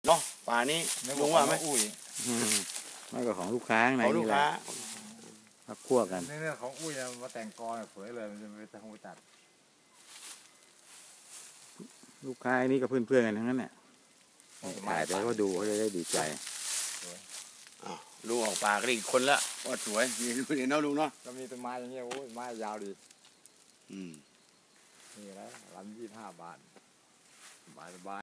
เนาะป่านี้ลุงว่าไหมอุ้ยไม่ก็ของลูกค้าข้างในของลูนี่กแหละค้าพักคั่วกันนี่ของอุ้ยมาแต่งกรเผยเลยมันจะไปตัดลูกค้าไอ้นี่ก็เพื่อนๆกันทั้งนั้นแหละถ่ายไปก็ดูเขาจะได้ดีใจลุงออกป่าก็อีกคนละว่าสวยนี่ดูเดี๋ยวเนาะลุงเนาะก็มีต้นไม้อย่างเงี้ยโอ้ยไม้ยาวดีอืมนี่แล้วลำ25 บาทสบาย